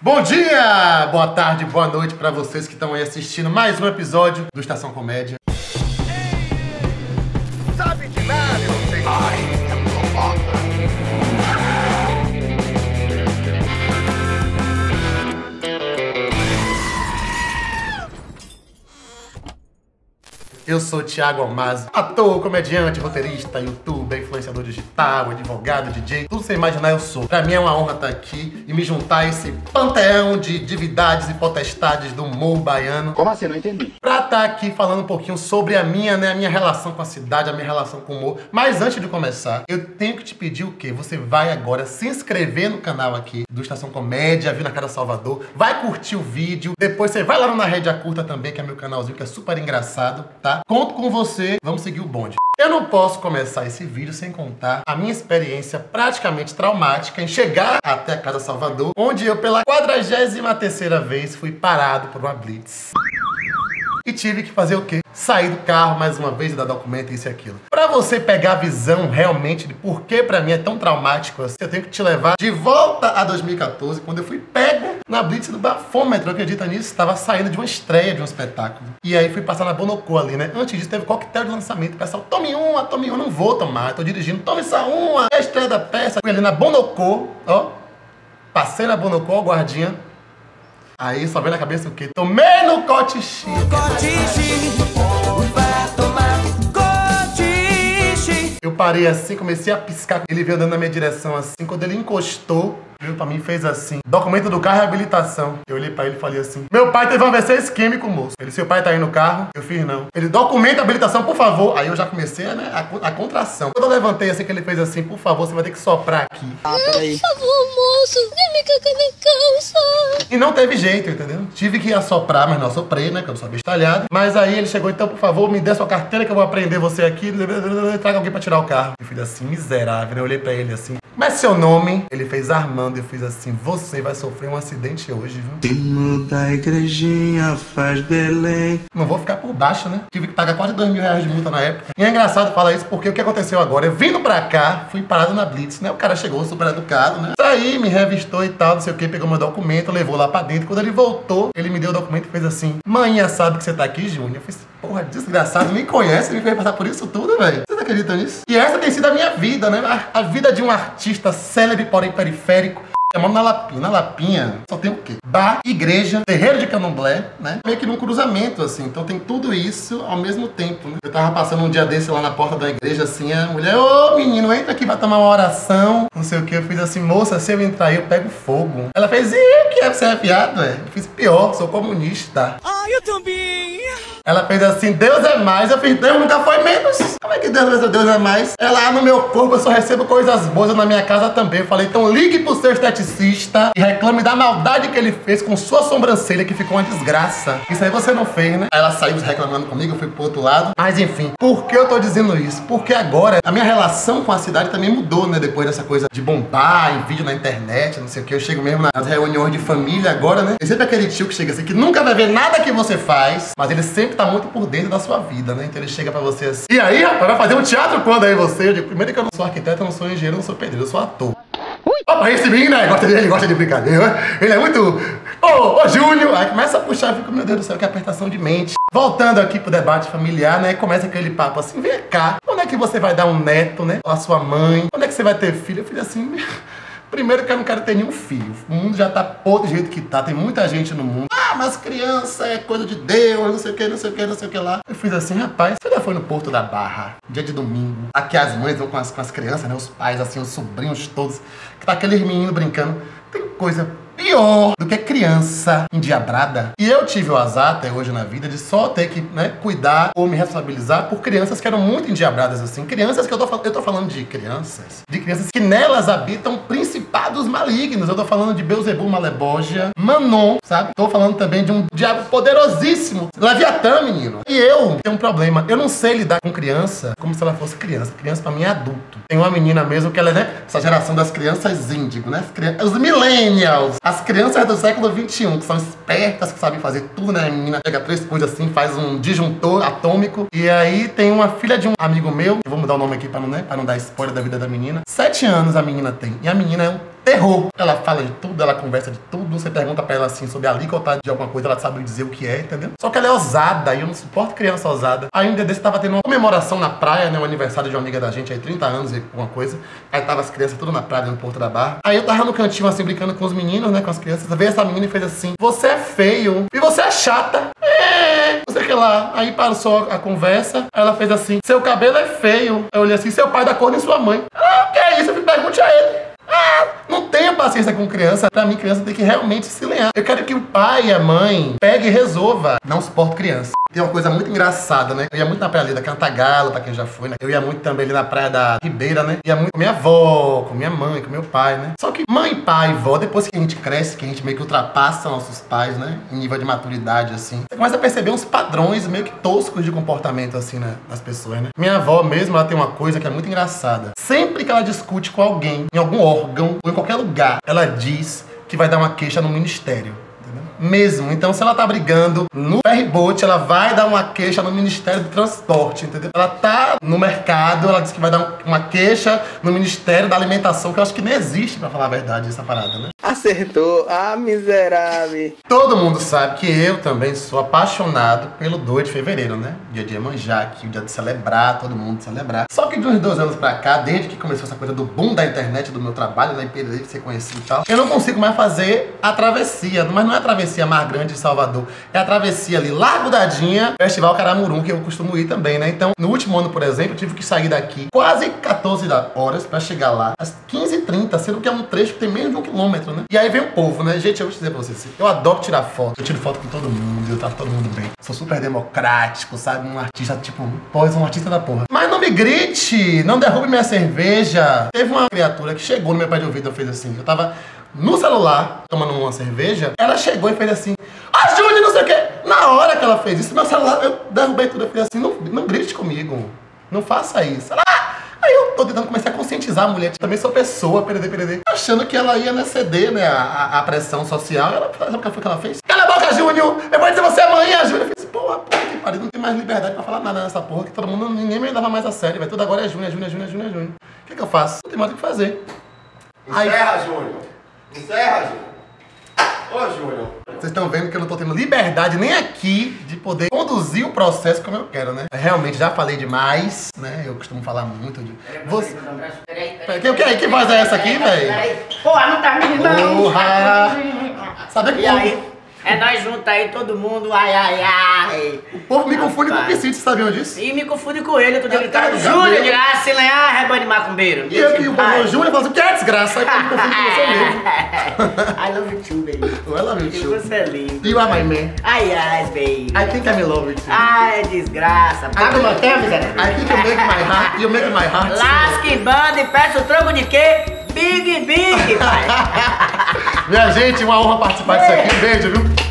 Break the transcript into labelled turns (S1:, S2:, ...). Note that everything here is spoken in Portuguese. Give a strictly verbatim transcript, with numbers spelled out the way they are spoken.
S1: Bom dia, boa tarde, boa noite pra vocês que estão aí assistindo mais um episódio do Estação Comédia.
S2: Sabe de nada, eu não sei. Ai, é fofoca.
S1: Eu sou o Thiago Almazo, ator, comediante, roteirista, youtuber, influenciador digital, advogado, D J, tudo sem imaginar eu sou. Pra mim é uma honra estar aqui e me juntar a esse panteão de divindades e potestades do humor baiano.
S2: Como assim? Não entendi.
S1: Pra estar aqui falando um pouquinho sobre a minha, né, a minha relação com a cidade, a minha relação com o humor. Mas antes de começar, eu tenho que te pedir o quê? Você vai agora se inscrever no canal aqui do Estação Comédia, vir na Cara Salvador, vai curtir o vídeo, depois você vai lá no Na Rédea Curta também, que é meu canalzinho, que é super engraçado, tá? Conto com você, vamos seguir o bonde. Eu não posso começar esse vídeo sem contar a minha experiência praticamente traumática em chegar até a Casa Salvador, onde eu pela quadragésima terceira vez fui parado por uma blitz. E tive que fazer o quê? Sair do carro mais uma vez e dar documento, isso e aquilo. Pra você pegar a visão realmente de por que pra mim é tão traumático assim, eu tenho que te levar de volta a dois mil e quatorze, quando eu fui pego na blitz do Bafômetro, acredita nisso? Estava saindo de uma estreia de um espetáculo. E aí fui passar na Bonocô ali, né? Antes disso teve coquetel de lançamento. O pessoal, tome uma, tome uma. Não vou tomar, tô dirigindo. Tome só uma. É a estreia da peça. Fui ali na Bonocô, ó. Passei na Bonocô, guardinha. Aí só veio na cabeça o quê? Tomei no cotichi. Eu parei assim, comecei a piscar. Ele veio andando na minha direção assim. Quando ele encostou, veio pra mim e fez assim: documento do carro e habilitação. Eu olhei pra ele e falei assim: meu pai teve um A V C isquêmico, moço. Ele, seu pai tá aí no carro? Eu fiz não. Ele, documento, habilitação, por favor. Aí eu já comecei, né, a, a contração. Quando eu levantei assim, que ele fez assim: por favor, você vai ter que soprar aqui.
S3: Ah, peraí. Por favor, moço, vem me cagar na calça.
S1: E não teve jeito, entendeu? Tive que assoprar, mas não assoprei, né, que eu não sou bestalhado. Mas aí ele chegou: então, por favor, me dê sua carteira que eu vou aprender você aqui. Traga alguém pra tirar o carro. Eu fiz assim, miserável, né? Eu olhei pra ele assim: como é seu nome? Ele fez Armando. Eu fiz assim: você vai sofrer um acidente hoje, viu?
S4: Hino da igrejinha faz Belém.
S1: Não vou ficar por baixo, né? Tive que pagar quase dois mil reais de multa na época. E é engraçado falar isso porque o que aconteceu agora? Eu vindo pra cá, fui parado na blitz, né? O cara chegou super educado, né? Saí, me revistou e tal, não sei o que, pegou meu documento, levou lá pra dentro. Quando ele voltou, ele me deu o documento e fez assim: manhã sabe que você tá aqui, Júnior? Eu fiz: porra, desgraçado, me conhece, me fez passar por isso tudo, velho. Vocês acreditam nisso? E essa tem sido a minha vida, né? A, a vida de um artista célebre, porém periférico. Eu moro na Lapinha. Na Lapinha só tem o quê? Bar, igreja, terreiro de candomblé, né? Meio que num cruzamento, assim. Então tem tudo isso ao mesmo tempo, né? Eu tava passando um dia desse lá na porta da igreja, assim, a mulher: ô menino, entra aqui, vai tomar uma oração. Não sei o que. Eu fiz assim: moça, se eu entrar aí, eu pego fogo. Ela fez: e o que é? Você é viado, é? Eu fiz: pior, sou comunista.
S3: Ah, eu também.
S1: Ela fez assim: Deus é mais. Eu fiz: Deus nunca foi menos. Como é que Deus vai ser Deus é mais? Ela: ah, no meu corpo eu só recebo coisas boas, na minha casa também. Eu falei: então ligue pro seu esteticista e reclame da maldade que ele fez com sua sobrancelha, que ficou uma desgraça. Isso aí você não fez, né? Aí ela saiu reclamando comigo, eu fui pro outro lado. Mas enfim, por que eu tô dizendo isso? Porque agora a minha relação com a cidade também mudou, né? Depois dessa coisa de bombar em vídeo na internet, não sei o que. Eu chego mesmo nas reuniões de família agora, né? Tem sempre aquele tio que chega assim, que nunca vai ver nada que você faz, mas ele sempre tá muito por dentro da sua vida, né? Então ele chega pra você assim: e aí, rapaz, vai fazer um teatro quando aí você? Eu digo: primeiro que eu não sou arquiteto, eu não sou engenheiro, eu não sou pedreiro, eu sou ator. Opa, esse menino, né? Gosta de, ele gosta de brincadeira. Ele é muito... Ô, ô, Júnior! Aí começa a puxar, eu fico: meu Deus do céu, que apertação de mente. Voltando aqui pro debate familiar, né? Começa aquele papo assim: vem cá, quando é que você vai dar um neto, né? Ou a sua mãe? Quando é que você vai ter filho? Eu fiz assim: primeiro que eu não quero ter nenhum filho. O mundo já tá podre do jeito que tá. Tem muita gente no mundo. Ah, mas criança é coisa de Deus, não sei o que, não sei o que, não sei o que lá. Eu fiz assim: rapaz, você já foi no Porto da Barra, dia de domingo. Aqui as mães vão com as, com as crianças, né? Os pais, assim, os sobrinhos todos. Que tá aqueles meninos brincando. Tem coisa pior do que criança endiabrada. E eu tive o azar até hoje na vida de só ter que, né, cuidar ou me responsabilizar por crianças que eram muito endiabradas assim. Crianças que eu tô falando, eu tô falando de crianças, de crianças que nelas habitam principados malignos. Eu tô falando de Beelzebub, Malebogia, Manon, sabe? Tô falando também de um diabo poderosíssimo, Leviatã, menino. E eu tenho um problema, eu não sei lidar com criança como se ela fosse criança. Criança pra mim é adulto. Tem uma menina mesmo que ela é, né, essa geração das crianças índigo, né? As, crianças, os millennials. As crianças do século vinte e um, que são espertas, que sabem fazer tudo, né? A menina pega três coisas assim, faz um disjuntor atômico. E aí tem uma filha de um amigo meu, eu vou mudar o nome aqui pra não, né, pra não dar spoiler da vida da menina. Sete anos a menina tem. E a menina é um terror. Ela fala de tudo, ela conversa de tudo. Você pergunta pra ela assim sobre a alíquota de alguma coisa, ela sabe dizer o que é, entendeu? Só que ela é ousada e eu não suporto criança ousada. Aí um dia desse tava tendo uma comemoração na praia, né? O aniversário de uma amiga da gente aí, trinta anos e alguma coisa. Aí tava as crianças tudo na praia, no Porto da Barra. Aí eu tava no cantinho assim, brincando com os meninos, né? Com as crianças. Veio essa menina e fez assim: você é feio e você é chata. É, não sei o que lá. Aí passou a conversa. Aí ela fez assim: seu cabelo é feio. Eu olhei assim: seu pai dá cor nem sua mãe. Ah, o que é isso? Eu fui pergunte a ele. Ah, não tenha paciência com criança. Pra mim, criança tem que realmente se lenhar. Eu quero que o pai e a mãe pegue e resolva. Não suporto criança. Tem uma coisa muito engraçada, né? Eu ia muito na praia ali da Cantagalo, pra quem já foi, né? Eu ia muito também ali na praia da Ribeira, né? Ia muito com minha avó, com minha mãe, com meu pai, né? Só que mãe, pai e vó, depois que a gente cresce, que a gente meio que ultrapassa nossos pais, né? Em nível de maturidade, assim. Você começa a perceber uns padrões meio que toscos de comportamento, assim, né? Das pessoas, né? Minha avó mesmo, ela tem uma coisa que é muito engraçada. Sempre que ela discute com alguém, em algum órgão, ou em qualquer lugar, ela diz que vai dar uma queixa no ministério. Mesmo. Então, se ela tá brigando no ferryboat, ela vai dar uma queixa no Ministério do Transporte, entendeu? Ela tá no mercado, ela diz que vai dar uma queixa no Ministério da Alimentação, que eu acho que nem existe, pra falar a verdade, essa parada, né?
S5: Acertou. Ah, miserável.
S1: Todo mundo sabe que eu também sou apaixonado pelo dois de fevereiro, né? Dia de Iemanjá, que é o dia de celebrar, todo mundo celebrar. Só que de uns dois anos pra cá, desde que começou essa coisa do boom da internet, do meu trabalho, na empresa de ser conhecido e tal, eu não consigo mais fazer a travessia, mas não é a travessia Mar Grande de Salvador, é a travessia ali, Largo da Dinha, Festival Caramurum, que eu costumo ir também, né? Então, no último ano, por exemplo, eu tive que sair daqui quase quatorze horas pra chegar lá às quinze e trinta, sendo que é um trecho que tem menos de um quilômetro, né? E aí vem o povo, né? Gente, eu vou dizer pra vocês, eu adoro tirar foto, eu tiro foto com todo mundo, eu trato todo mundo bem. Sou super democrático, sabe? Um artista, tipo, pós um artista da porra. Mas não me grite, não derrube minha cerveja. Teve uma criatura que chegou no meu pé de ouvido e fez assim, eu tava no celular, tomando uma cerveja, ela chegou e fez assim: ah, Júnior, não sei o quê. Na hora que ela fez isso, meu celular, eu derrubei tudo. Eu falei assim: não, não grite comigo, não faça isso. Ela, ah! Aí eu tô tentando começar a conscientizar a mulher, que também sou pessoa, perder, perder, achando que ela ia né, ceder, né, a, a pressão social. Ela, sabe o que foi que ela fez? Cala a boca, Júnior! Eu vou dizer você amanhã, Júnior. Eu fiz, porra, porra, que pariu, não tem mais liberdade pra falar nada nessa porra, que todo mundo, ninguém me leva mais a sério, vai. Tudo agora é Júnior, é Júnior, é Júnior, é Júnior, é Júnior. O que que eu faço? Não tem mais o que fazer.
S2: Encerra, Aí... Júnior. Encerra, Júnior. Ô, Júnior.
S1: Vocês estão vendo que eu não tô tendo liberdade nem aqui de poder conduzir o processo como eu quero, né? Realmente, já falei demais, né? Eu costumo falar muito de... Você... Peraí, que, que, que voz é essa aqui, velho?
S6: Porra, não tá me não.
S1: Porra! Sabe que
S6: E aí? É nós juntos aí, todo mundo, ai, ai, ai.
S1: o povo me confunde com o Piscite, vocês sabiam disso?
S6: E me confunde com ele, eu tô
S1: É,
S6: gritando,
S1: tá,
S6: Júnior,
S1: tá
S6: de ah, se lenhar, rebanho de macumbeiro.
S1: E eu que o povo Júnior fala assim, que é desgraça, aí eu me confundo com você mesmo.
S6: I love you too, baby.
S1: I love you
S6: E
S1: too.
S6: você é lindo.
S1: You are my man.
S6: Ai, ai, baby.
S1: I think I'm in love with you.
S6: Ai, desgraça. Paga o motel, miserável.
S1: I think you make my heart, you make my heart
S6: Lasque, banda e peça o troco de quê? Big, big, pai.
S1: Minha gente, uma honra participar disso aqui. Um beijo, viu?